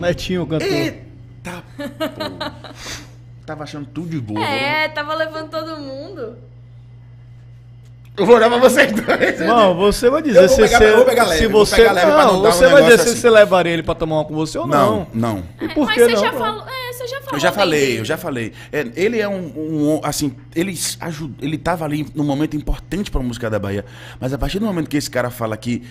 Netinho cantou. Eita, pô. Tava achando tudo de boa. Tava levando todo mundo. Eu vou olhar pra vocês dois. Não, você vai dizer se você vai dizer se você levaria ele pra tomar uma com você ou não. Não. E por Mas que você não? já falou. Você já falou. Eu já falei. Ele é assim, ele tava ali num momento importante pra música da Bahia. Mas a partir do momento que esse cara fala que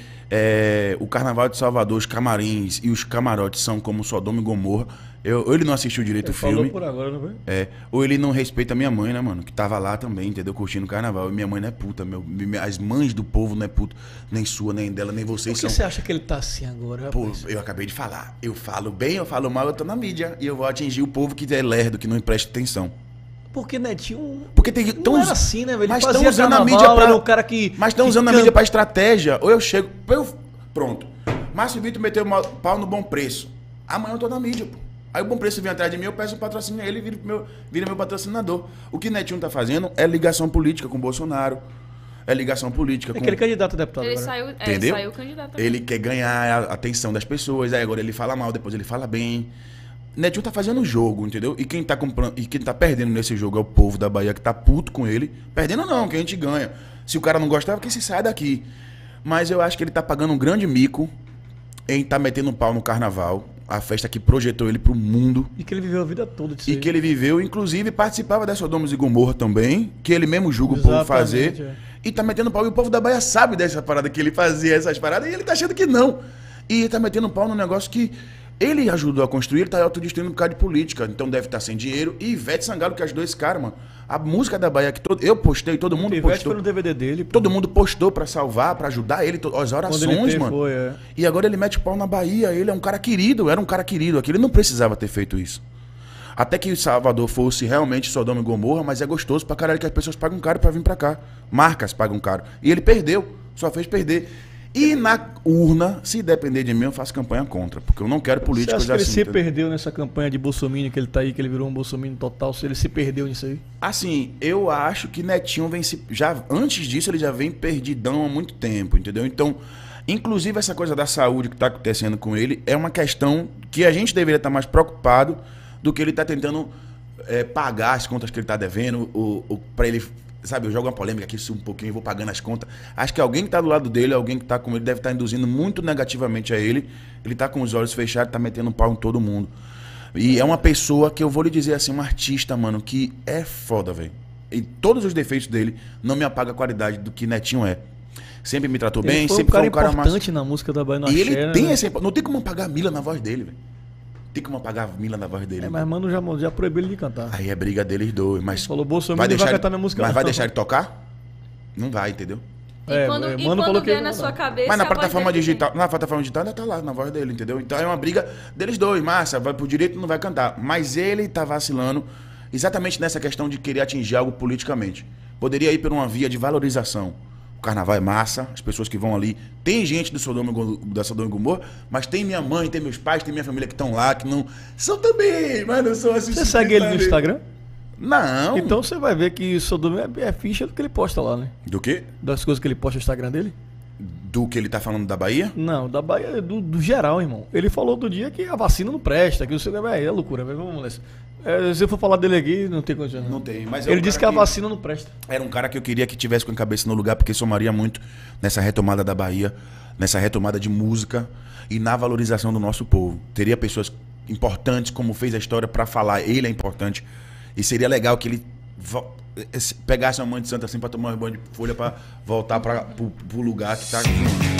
o Carnaval de Salvador, os camarins e os camarotes são como Sodoma e Gomorra, ou ele não assistiu direito o filme. Falou por agora, não foi? Ou ele não respeita a minha mãe, né, mano? Que tava lá também, entendeu? Curtindo o carnaval. E minha mãe não é puta. As mães do povo não é puta. Nem sua, nem dela, nem vocês Por que você acha que ele tá assim agora, rapaz? Pô, eu acabei de falar. Eu falo bem, eu falo mal, eu tô na mídia. E eu vou atingir o povo que é lerdo, que não presta atenção. Porque Netinho. Porque tem não era assim, né, velho? Mas Ele estão fazia usando a carnaval, mídia pra. era o cara que. Mas estão usando a mídia pra estratégia. Ou eu chego. Pronto. Márcio Vitor meteu pau no Bom Preço. Amanhã eu tô na mídia, pô. Aí o Bom Preço vem atrás de mim, eu peço um patrocínio a ele e vira meu patrocinador. O que Netinho tá fazendo é ligação política com o Bolsonaro. É ligação política com... Aquele candidato a deputado Ele agora. saiu, Entendeu? saiu candidato. Ele quer ganhar a atenção das pessoas, aí agora ele fala mal, depois ele fala bem. Netinho tá fazendo o jogo, entendeu? E quem tá comprando, e quem tá perdendo nesse jogo é o povo da Bahia que tá puto com ele. Perdendo não, que a gente ganha. Se o cara não gostava, que se sai daqui. Mas eu acho que ele tá pagando um grande mico em tá metendo um pau no carnaval. A festa que projetou ele pro mundo. E que ele viveu a vida toda disso E aí. que ele viveu, inclusive, participava da Sodoma e Gomorra também, que ele mesmo julga o povo fazer. E tá metendo pau. E o povo da Bahia sabe dessa parada, que ele fazia essas paradas, e ele tá achando que não. E tá metendo pau num negócio que ele ajudou a construir, ele tá autodestruindo por causa de política. Então deve estar sem dinheiro. E Ivete Sangalo, que ajudou esse cara, mano. A música da Bahia, que eu postei, todo mundo Ivete postou. foi no DVD dele. Pô. Todo mundo postou pra salvar, pra ajudar ele, as orações, mano. Foi, E agora ele mete pau na Bahia, ele é um cara querido, era um cara querido aqui, ele não precisava ter feito isso. Até que Salvador fosse realmente Sodoma e Gomorra, mas é gostoso pra caralho que as pessoas pagam caro pra vir pra cá. Marcas pagam caro. E ele perdeu, só fez perder. E na urna, se depender de mim, eu faço campanha contra, porque eu não quero políticos assim. Você acha que ele assim. se perdeu nessa campanha de Bolsonaro que ele tá aí, que ele virou um Bolsonaro total? Se ele se perdeu nisso aí? Assim, eu acho que Netinho vem já antes disso ele já vem perdidão há muito tempo, entendeu? Então, inclusive essa coisa da saúde que tá acontecendo com ele é uma questão que a gente deveria estar mais preocupado do que ele tá tentando pagar as contas que ele tá devendo, para ele, sabe, eu jogo uma polêmica aqui um pouquinho e vou pagando as contas. Acho que alguém que tá do lado dele, alguém que tá com ele, deve estar induzindo muito negativamente a ele. Ele tá com os olhos fechados, tá metendo pau em todo mundo. E é uma pessoa que eu vou lhe dizer assim, um artista, mano, que é foda, velho. E todos os defeitos dele não me apaga a qualidade do que Netinho é. Sempre me tratou bem, sempre foi um cara importante na música da Bahia, no E axé, ele tem né? esse... Não tem como apagar a Mila na voz dele, velho. Tem como apagar a Mila na voz dele. Mas mano já proibiu ele de cantar. Aí é briga deles dois, mas... Falou, Bolsonaro não vai cantar minha música. Mas vai deixar ele tocar? Não vai, entendeu? E quando vier na sua cabeça... Mas na plataforma digital ainda tá lá, na voz dele, entendeu? Então é uma briga deles dois. Massa, vai pro direito não vai cantar. Mas ele tá vacilando exatamente nessa questão de querer atingir algo politicamente. Poderia ir por uma via de valorização. O carnaval é massa, as pessoas que vão ali... Tem gente da Sodoma e Gomorra, mas tem minha mãe, tem meus pais, tem minha família que estão lá, que não... São também, mas não são assim... Você segue ele no Instagram? Não. Então você vai ver que Sodoma é ficha do que ele posta lá, né? Do quê? Das coisas que ele posta no Instagram dele? Do que ele tá falando da Bahia? Não, da Bahia, do geral, irmão. Ele falou outro dia que a vacina não presta, que o seu é loucura, mas vamos nessa. Se eu for falar dele aqui, não tem condição. Não tem, mas ele disse que a vacina não presta. Era um cara que eu queria que tivesse com a cabeça no lugar, porque somaria muito nessa retomada da Bahia, nessa retomada de música e na valorização do nosso povo. Teria pessoas importantes, como fez a história, pra falar. Ele é importante. E seria legal que ele pegasse uma mãe de santo assim pra tomar um banho de folha pra voltar pro lugar que tá aqui.